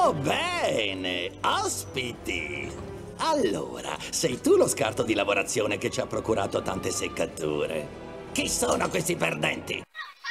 Oh, bene! Ospiti! Allora, sei tu lo scarto di lavorazione che ci ha procurato tante seccature. Chi sono questi perdenti?